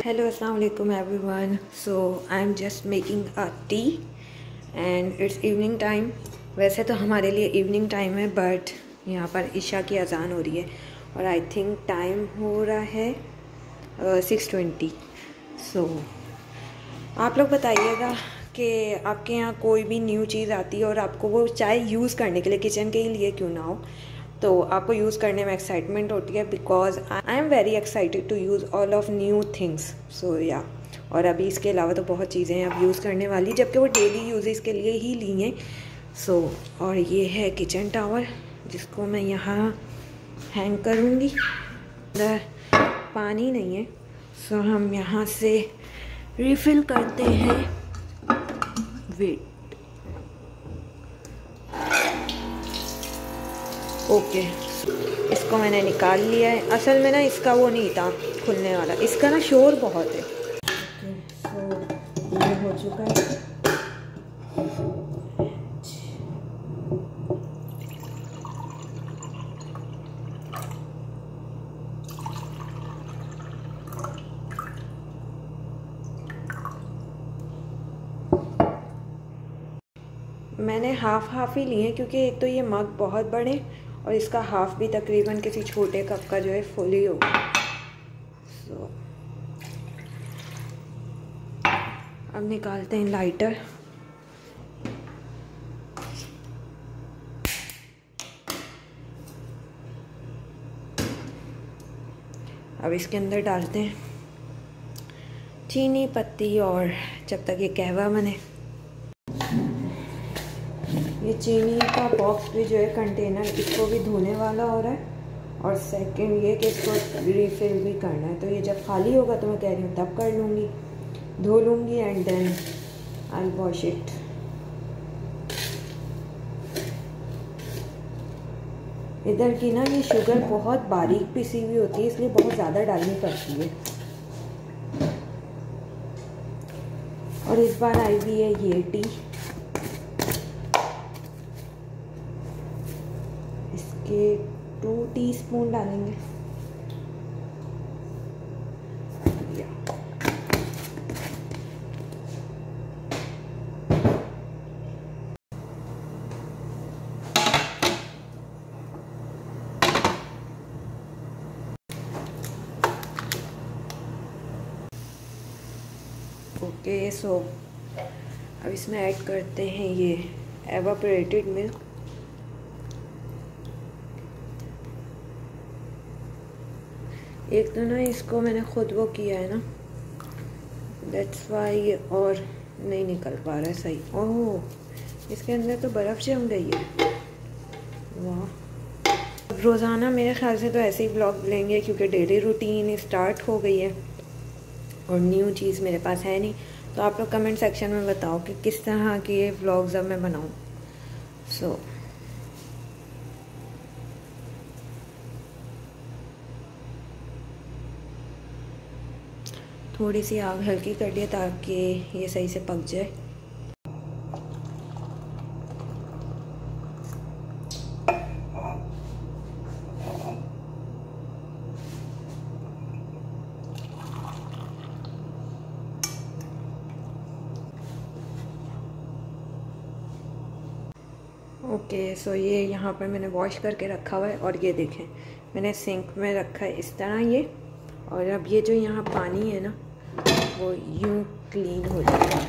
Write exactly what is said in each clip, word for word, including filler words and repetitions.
Hello, assalamu alaikum everyone. So I am just making a tea and it's evening time. वैसे तो हमारे लिए evening time है but यहाँ पर इशा की अज़ान हो रही है और आई थिंक टाइम हो रहा है सिक्स ट्वेंटी। सो आप लोग बताइएगा कि आपके यहाँ कोई भी न्यू चीज़ आती है और आपको वो चाहे यूज़ करने के लिए किचन के ही लिए क्यों ना हो तो आपको यूज़ करने में एक्साइटमेंट होती है because I am very excited to use all of new things. So yeah और अभी इसके अलावा तो बहुत चीज़ें हैं अब यूज़ करने वाली जबकि वो डेली यूजेस के लिए ही ली हैं। सो so, और ये है किचन टावल जिसको मैं यहाँ हैंग करूँगी। अंदर पानी नहीं है सो so, हम यहाँ से रिफ़िल करते हैं। Wait okay okay. इसको मैंने निकाल लिया है। असल में ना इसका वो नहीं था खुलने वाला, इसका ना शोर बहुत है। तो ये हो चुका है। मैंने हाफ़ हाफ़ ही लिए हैं क्योंकि एक तो ये मग बहुत बड़े और इसका हाफ भी तकरीबन किसी छोटे कप का जो है फुल ही होगा। so, अब निकालते हैं लाइटर। अब इसके अंदर डालते हैं चीनी पत्ती और जब तक ये कहवा बने। ये चीनी का बॉक्स भी जो है कंटेनर इसको भी धोने वाला हो रहा है और सेकंड ये कि इसको रिफ़िल भी करना है। तो ये जब खाली होगा तो मैं कह रही हूँ तब कर लूँगी, धो लूँगी and then I wash it. इधर की ना ये शुगर बहुत बारीक पिसी हुई होती है इसलिए बहुत ज़्यादा डालनी पड़ती है। और इस बार आई हुई है ये टी, इसके टू टीस्पून डालेंगे। ओके सो अब इसमें ऐड करते हैं ये एवापोरेटेड मिल्क। एक तो ना इसको मैंने खुद वो किया है ना दैट्स वाई और नहीं निकल पा रहा है सही। ओह इसके अंदर तो बर्फ़ जम गई है। वाह रोज़ाना मेरे ख्याल से तो ऐसे ही ब्लॉग लेंगे क्योंकि डेली रूटीन स्टार्ट हो गई है और न्यू चीज़ मेरे पास है नहीं। तो आप लोग कमेंट सेक्शन में बताओ कि किस तरह के ये व्लॉग्स अब मैं बनाऊँ। सो so, थोड़ी सी आग हल्की कर लिया ताकि ये सही से पक जाए। ओके सो ये यहाँ पर मैंने वॉश करके रखा हुआ है और ये देखें मैंने सिंक में रखा है इस तरह ये। और अब ये जो यहाँ पानी है ना वो यूँ क्लीन हो जाएगा।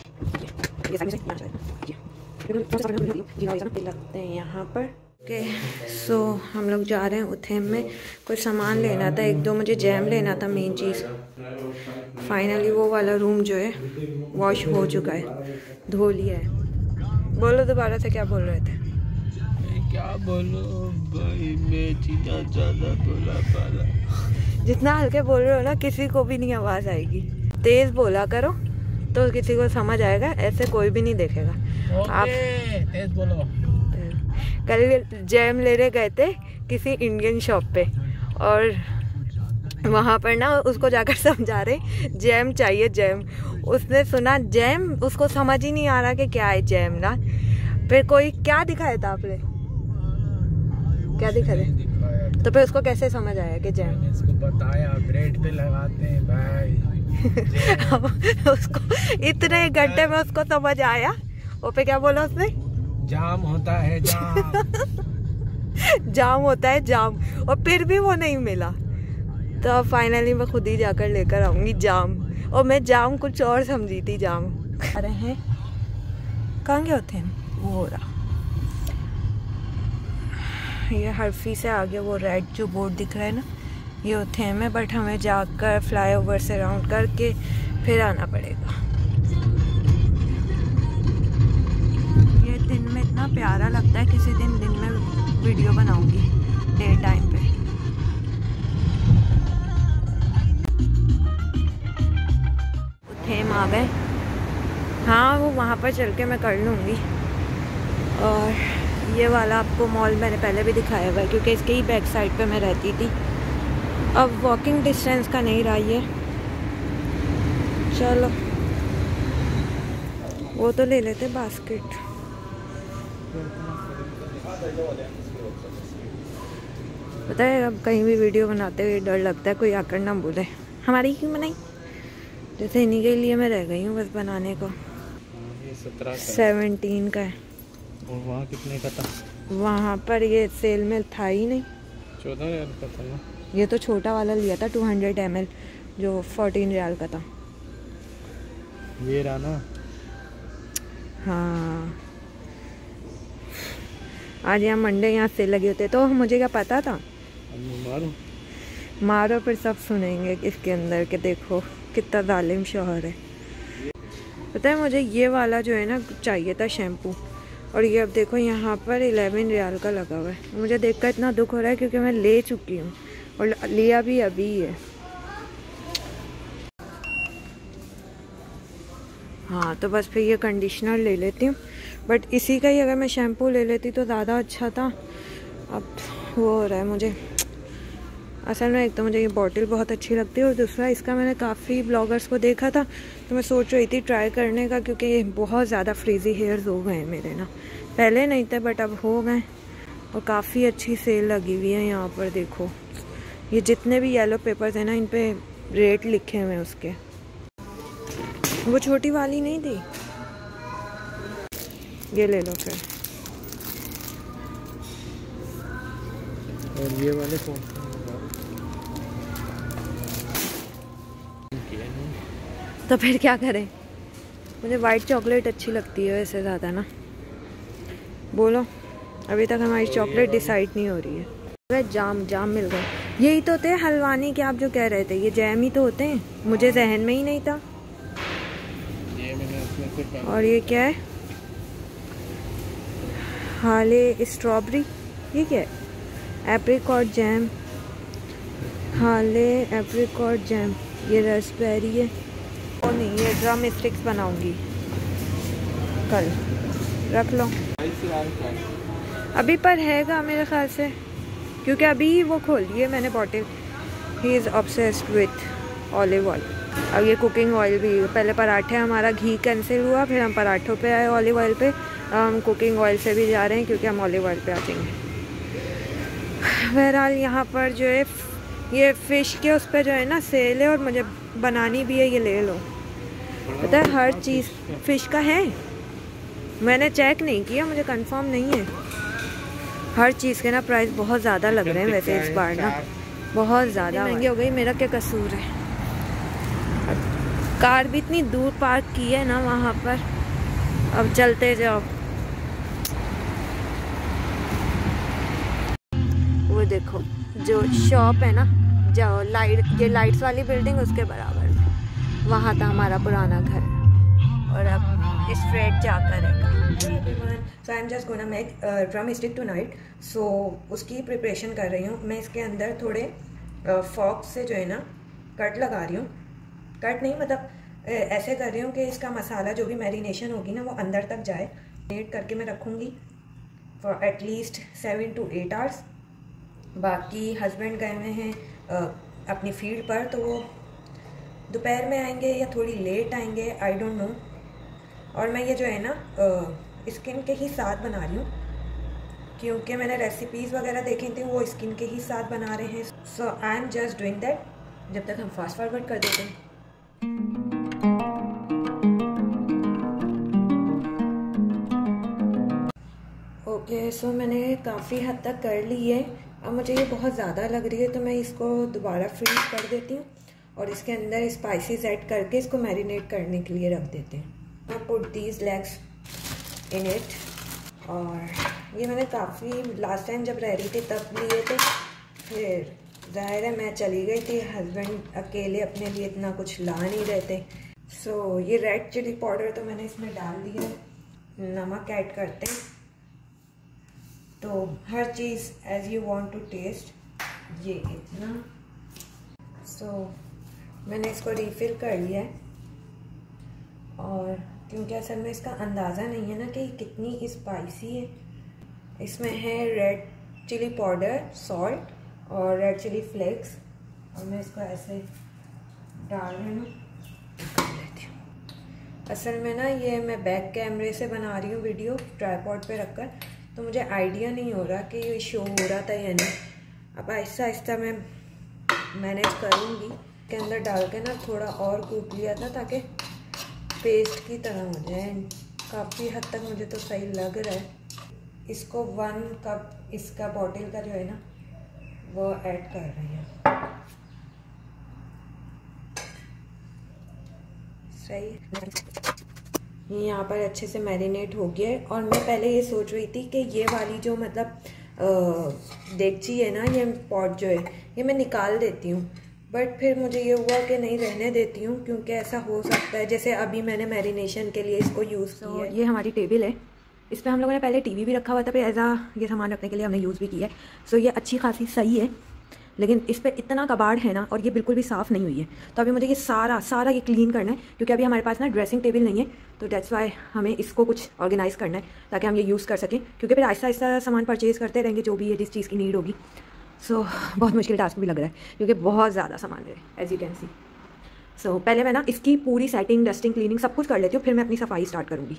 लगते हैं यहाँ पर। ओके सो हम लोग जा रहे हैं उथेम में, कुछ सामान लेना था, एक दो मुझे जैम लेना था मेन चीज़। फाइनली वो वाला रूम जो है वॉश हो चुका है, धो लिया है। बोलो दोबारा से क्या बोल रहे थे? क्या बोलो भाई मैं चीज़ा ज़्यादा बोला पाला। जितना हल्के बोल रहे हो ना किसी को भी नहीं आवाज़ आएगी। तेज़ बोला करो तो किसी को समझ आएगा, ऐसे कोई भी नहीं देखेगा। आप तेज़ बोलो। कल जैम लेने गए थे किसी इंडियन शॉप पे और वहाँ पर ना उसको जाकर समझा रहे जैम चाहिए जैम। उसने सुना जैम, उसको समझ ही नहीं आ रहा कि क्या है जैम ना। फिर कोई क्या दिखाया था आपने, क्या दिखा रहे तो फिर उसको कैसे समझ आया कि जैम? इसको बताया ब्रेड पे लगाते हैं भाई। उसको इतने घंटे में उसको समझ आया। वो पे क्या बोला उसने? जाम होता है जाम। जाम होता है जाम, और फिर भी वो नहीं मिला। तो अब फाइनली मैं खुद ही जाकर लेकर आऊंगी जाम। और मैं जाम कुछ और समझी थी जाम। अरे हैं कहाँ गए होते हैं? वो हो रहा ये हरफी से आगे वो रेड जो बोर्ड दिख रहा है ना, ये होते हैं मैं, बट हमें जाकर फ्लाईओवर से राउंड करके फिर आना पड़ेगा। ये दिन में इतना प्यारा लगता है, किसी दिन दिन में वीडियो बनाऊंगी डे टाइम पे। थेम आ गए। हाँ वो वहाँ पर चल के मैं कर लूँगी। और ये वाला आपको मॉल मैंने पहले भी दिखाया हुआ है, क्योंकि इसके ही बैक साइड पे मैं रहती थी। अब वॉकिंग डिस्टेंस का नहीं रहा ये। चलो वो तो ले लेते बास्केट। पता है अब कहीं भी वीडियो बनाते हुए डर लगता है कोई आकर ना बोले हमारी क्यों बनाई। जैसे इन्हीं के लिए मैं रह गई हूँ बस बनाने को। सेवनटीन का है। और वहाँ कितने का था? वहाँ पर ये सेल में था ही नहीं। चौदह रियाल का था ना। ये तो छोटा वाला लिया था टू हंड्रेड एम एल जो फोर्टीन रियाल का था। ये रहा ना। हाँ आज यहाँ मंडे यहाँ सेल लगे होते तो मुझे क्या पता था। मारो मारो फिर सब सुनेंगे इसके अंदर के देखो कितना जालिम शौहर है। पता है मुझे ये वाला जो है ना चाहिए था शैम्पू, और ये अब देखो यहाँ पर इलेवन रियाल का लगा हुआ है। मुझे देखकर इतना दुख हो रहा है क्योंकि मैं ले चुकी हूँ और लिया भी अभी है। हाँ तो बस फिर ये कंडीशनर ले लेती हूँ, बट इसी का ही अगर मैं शैम्पू ले लेती तो ज़्यादा अच्छा था। अब वो हो रहा है मुझे असल में, एक तो मुझे ये बॉटल बहुत अच्छी लगती है और दूसरा इसका मैंने काफ़ी ब्लॉगर्स को देखा था तो मैं सोच रही थी ट्राई करने का, क्योंकि ये बहुत ज़्यादा फ्रीजी हेयर्स हो गए हैं मेरे ना। पहले नहीं थे बट अब हो गए, और काफ़ी अच्छी सेल लगी हुई है यहाँ पर। देखो ये जितने भी येलो पेपर्स हैं ना इन पे रेट लिखे हुए हैं उसके। वो छोटी वाली नहीं थी, ये ले लो फिर। और ये वाले कौन से? तो फिर क्या करें? मुझे वाइट चॉकलेट अच्छी लगती है वैसे ज़्यादा ना। बोलो अभी तक हमारी चॉकलेट डिसाइड नहीं हो रही है। अरे जाम जाम मिल गए। यही तो थे हलवानी के आप जो कह रहे थे, ये जैम ही तो होते हैं, मुझे जहन में ही नहीं था। ये मैंने उसमें से और ये क्या है? हाले स्ट्रॉबेरी, ये क्या है? एप्रिकॉट जैम, हाले एप्रिकॉट जैम, ये रास्पबेरी है। और नहीं ये ड्रम स्टिक्स बनाऊंगी कल, रख लो अभी पर हैगा मेरे ख्याल से, क्योंकि अभी वो खोल दी है मैंने bottle. He is obsessed with olive oil. अब ये कुकिंग ऑयल भी, पहले पराठे हमारा घी कैंसिल हुआ, फिर हम पराठों पे आए ऑलिव ऑयल पे, हम कुकिंग ऑयल से भी जा रहे हैं क्योंकि हम ऑलिव ऑयल पे आ जाएंगे। बहरहाल यहाँ पर जो है ये फ़िश के उस पर जो है ना सेल है, और मुझे बनानी भी है, ये ले लो। पता है हर चीज़ फ़िश का है, मैंने चेक नहीं किया, मुझे कंफर्म नहीं है। हर चीज़ के ना प्राइस बहुत ज़्यादा लग रहे हैं वैसे इस बार ना, बहुत ज़्यादा महंगी हो गई। मेरा क्या कसूर है? कार भी इतनी दूर पार्क की है ना वहाँ पर। अब चलते जाओ। वो देखो जो शॉप है ना, जो लाइट, ये लाइट्स वाली बिल्डिंग उसके बराबर में, वहाँ था हमारा पुराना घर, और अब स्ट्रेट जाकर है। So I am just gonna make drum stick tonight. So उसकी प्रिपरेशन कर रही हूँ मैं। इसके अंदर थोड़े फॉक से जो है ना कट लगा रही हूँ। कट नहीं मतलब uh, ऐसे कर रही हूँ कि इसका मसाला जो भी मैरिनेशन होगी ना वो अंदर तक जाए। मैरिनेट करके मैं रखूँगी for at least seven to eight hours. बाकी हस्बैंड गए हुए हैं uh, अपनी फील्ड पर, तो वो दोपहर में आएंगे या थोड़ी लेट आएंगे, आई डोंट नो। और मैं ये जो है ना स्किन के ही साथ बना रही हूँ, क्योंकि मैंने रेसिपीज़ वगैरह देखी थी वो स्किन के ही साथ बना रहे हैं। So I am just doing that. जब तक हम फास्ट फॉरवर्ड कर देते हैं। ओके सो मैंने काफ़ी हद तक कर ली है। अब मुझे ये बहुत ज़्यादा लग रही है तो मैं इसको दोबारा फ्रीज कर देती हूँ और इसके अंदर स्पाइसेस ऐड करके इसको मैरिनेट करने के लिए रख देते हैं। I put these legs in it. और ये मैंने काफ़ी लास्ट टाइम जब रह रही थी तब लिए थे, फिर ज़ाहिर है मैं चली गई थी, हस्बैंड अकेले अपने लिए इतना कुछ ला नहीं रहे थे। सो so, ये रेड चिली पाउडर तो मैंने इसमें डाल दिया है। नमक ऐड करते हैं, तो हर चीज़ as you want to taste. ये इतना। सो so, मैंने इसको रीफ़िल कर लिया है और क्योंकि असल में इसका अंदाज़ा नहीं है ना कि कितनी स्पाइसी है। इसमें है रेड चिली पाउडर, सॉल्ट और रेड चिली फ्लेक्स। और मैं इसको ऐसे डाल रही हूँ, कर लेती हूँ। असल में ना ये मैं बैक कैमरे से बना रही हूँ वीडियो ट्राइपॉड पे रखकर, तो मुझे आइडिया नहीं हो रहा कि ये शो हो रहा था या नहीं। अब आहिस्ता आहिस्ता मैं मैनेज करूँगी। के अंदर डाल के ना थोड़ा और कूट लिया था ताकि पेस्ट की तरह हो जाए। काफ़ी हद तक मुझे तो सही लग रहा है। इसको वन कप इसका बॉटल का जो है ना वो ऐड कर रही हूँ। सही ये यहाँ पर अच्छे से मैरिनेट हो गया है। और मैं पहले ये सोच रही थी कि ये वाली जो मतलब देगची है ना, ये पॉट जो है ये मैं निकाल देती हूँ, बट फिर मुझे ये हुआ कि नहीं, रहने देती हूँ, क्योंकि ऐसा हो सकता है जैसे अभी मैंने मैरिनेशन के लिए इसको यूज़ किया है। ये हमारी टेबल है, इस पर हम लोगों ने पहले टीवी भी रखा हुआ था, फिर एज आ ये सामान रखने के लिए हमने यूज़ भी किया है। सो ये अच्छी खासी सही है, लेकिन इस पर इतना कबाड़ है ना और ये बिल्कुल भी साफ़ नहीं हुई है। तो अभी मुझे ये सारा सारा ये क्लीन करना है, क्योंकि अभी हमारे पास ना ड्रेसिंग टेबल नहीं है, तो डेट्स वाई हमें इसको कुछ ऑर्गेनाइज़ करना है ताकि हम ये यूज़ कर सकें, क्योंकि फिर आहिस्ता आहिस्ता सामान परचेज़ करते रहेंगे जो भी है जिस चीज़ की नीड होगी। सो so, बहुत मुश्किल टास्क भी लग रहा है क्योंकि बहुत ज़्यादा सामान है as you can see. So पहले मैं ना इसकी पूरी सेटिंग, डस्टिंग, क्लीनिंग सब कुछ कर लेती हूँ, फिर मैं अपनी सफाई स्टार्ट करूँगी।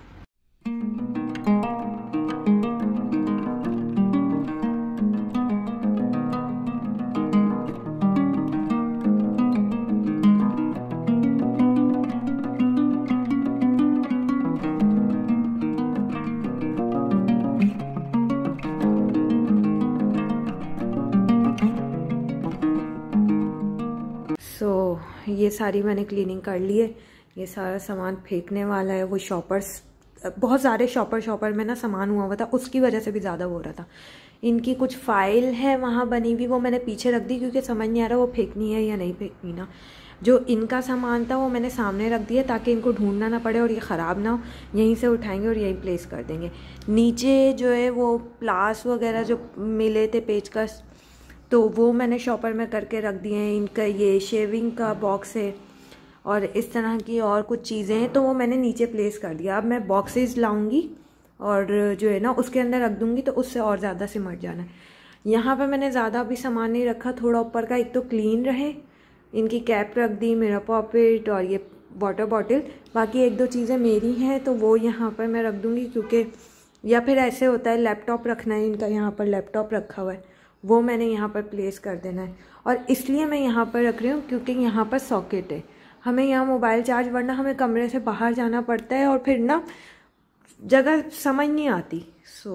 सो so, ये सारी मैंने क्लीनिंग कर ली है। ये सारा सामान फेंकने वाला है। वो शॉपर्स, बहुत सारे शॉपर शॉपर में ना सामान हुआ हुआ था, उसकी वजह से भी ज़्यादा हो रहा था। इनकी कुछ फ़ाइल है वहाँ बनी हुई, वो मैंने पीछे रख दी क्योंकि समझ नहीं आ रहा वो फेंकनी है या नहीं फेंकनी ना। जो इनका सामान था वो मैंने सामने रख दिया ताकि इनको ढूंढना ना पड़े और ये ख़राब ना हो। यहीं से उठाएंगे और यहीं प्लेस कर देंगे। नीचे जो है वो प्लास वगैरह जो मिले थे, पेचकस, तो वो मैंने शॉपर में करके रख दिए हैं। इनका ये शेविंग का बॉक्स है और इस तरह की और कुछ चीज़ें हैं, तो वो मैंने नीचे प्लेस कर दिया। अब मैं बॉक्सेस लाऊंगी और जो है ना उसके अंदर रख दूंगी, तो उससे और ज़्यादा सिमट जाना है। यहाँ पर मैंने ज़्यादा भी सामान नहीं रखा, थोड़ा ऊपर का एक तो क्लीन रहे। इनकी कैप रख दी, मेरा पॉकेट और ये वाटर बॉटल। बाकी एक दो चीज़ें मेरी हैं तो वो यहाँ पर मैं रख दूँगी, क्योंकि या फिर ऐसे होता है लैपटॉप रखना है, इनका यहाँ पर लैपटॉप रखा हुआ है, वो मैंने यहाँ पर प्लेस कर देना है। और इसलिए मैं यहाँ पर रख रही हूँ क्योंकि यहाँ पर सॉकेट है। हमें यहाँ मोबाइल चार्ज, वरना हमें कमरे से बाहर जाना पड़ता है और फिर ना जगह समझ नहीं आती। सो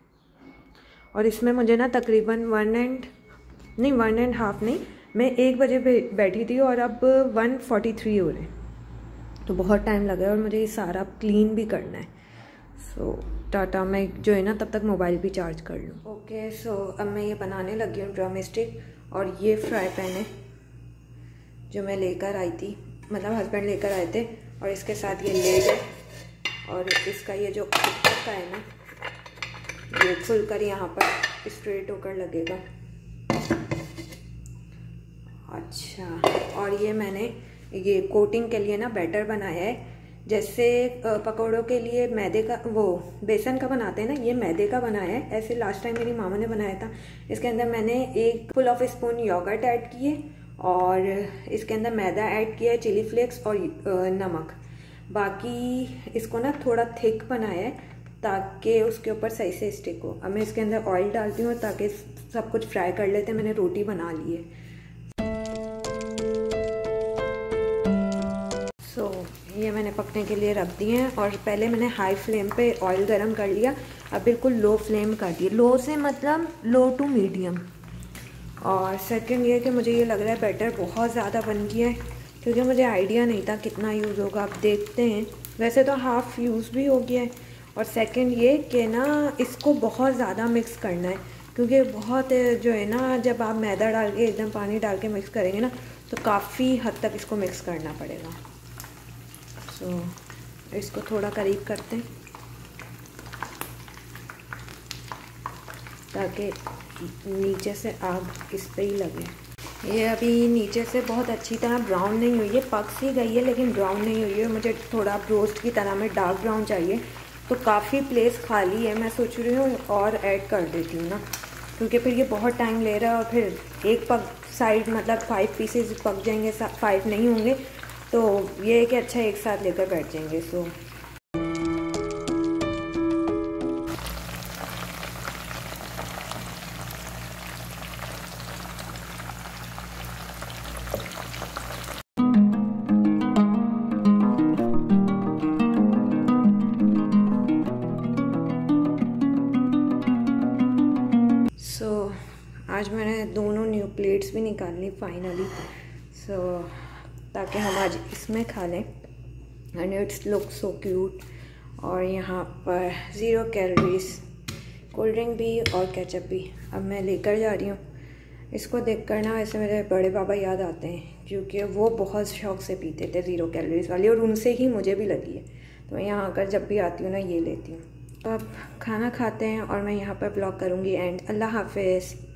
और इसमें मुझे ना तकरीबन वन एंड नहीं वन एंड हाफ नहीं मैं एक बजे बैठी थी और अब वन फोर्टी थ्री हो रहे, तो बहुत टाइम लगा है और मुझे ये सारा क्लीन भी करना है। सो टाटा, मैं जो है ना तब तक मोबाइल भी चार्ज कर लूँ। ओके सो अब मैं ये बनाने लगी हूँ ड्रम स्टिक। और ये फ्राई पैन है जो मैं लेकर आई थी, मतलब हस्बैंड लेकर आए थे, और इसके साथ ये लेड है और इसका ये जो ऊपर का है ना ये खुलकर यहाँ पर स्ट्रेट होकर लगेगा। अच्छा, और ये मैंने ये कोटिंग के लिए ना बैटर बनाया है, जैसे पकौड़ों के लिए मैदे का वो बेसन का बनाते हैं ना, ये मैदे का बनाया है। ऐसे लास्ट टाइम मेरी मामा ने बनाया था। इसके अंदर मैंने एक full of spoon yogurt add किए और इसके अंदर मैदा ऐड किया है, चिली फ्लेक्स और नमक। बाकी इसको ना थोड़ा थिक बनाया है ताकि उसके ऊपर सही से स्टिक हो। अब मैं इसके अंदर ऑयल डालती हूँ ताकि सब कुछ फ्राई कर लेते हैं। मैंने रोटी बना ली है। सो so, ये मैंने पकने के लिए रख दिए हैं और पहले मैंने हाई फ्लेम पे ऑयल गरम कर लिया, अब बिल्कुल लो फ्लेम कर दिए, लो से मतलब लो टू मीडियम। और सेकंड ये कि मुझे ये लग रहा है बैटर बहुत ज़्यादा बन गया है, क्योंकि मुझे आइडिया नहीं था कितना यूज़ होगा। अब देखते हैं, वैसे तो हाफ़ यूज़ भी हो गया है। और सेकंड ये कि ना इसको बहुत ज़्यादा मिक्स करना है, क्योंकि बहुत जो है ना, जब आप मैदा डाल के एकदम पानी डाल के मिक्स करेंगे ना तो काफ़ी हद तक इसको मिक्स करना पड़ेगा। सो so, इसको थोड़ा करीब करते हैं ताकि नीचे से आग इस पे ही लगे। ये अभी नीचे से बहुत अच्छी तरह ब्राउन नहीं हुई है, पक सी गई है लेकिन ब्राउन नहीं हुई है। मुझे थोड़ा रोस्ट की तरह में डार्क ब्राउन चाहिए, तो काफ़ी प्लेस खाली है। मैं सोच रही हूँ और ऐड कर देती हूँ ना, क्योंकि फिर ये बहुत टाइम ले रहा है और फिर एक पक साइड मतलब फाइव पीसेस पक जाएंगे, फाइव नहीं होंगे, तो ये है कि अच्छा एक साथ लेकर बैठ जाएंगे। सो सो so, आज मैंने दोनों न्यू प्लेट्स भी निकाल ली फाइनली, सो so, ताकि हम आज इसमें खा लें। And it's look so cute. और यहाँ पर ज़ीरो कैलोरीज, कोल्ड ड्रिंक भी और केचप भी अब मैं लेकर जा रही हूँ। इसको देखकर ना वैसे मेरे बड़े पापा याद आते हैं, क्योंकि वो बहुत शौक़ से पीते थे ज़ीरो कैलोरीज वाली, और उनसे ही मुझे भी लगी है। तो मैं यहाँ आकर जब भी आती हूँ ना ये लेती हूँ। अब खाना खाते हैं और मैं यहाँ पर ब्लॉग करूँगी एंड। अल्लाह हाफ़िज़।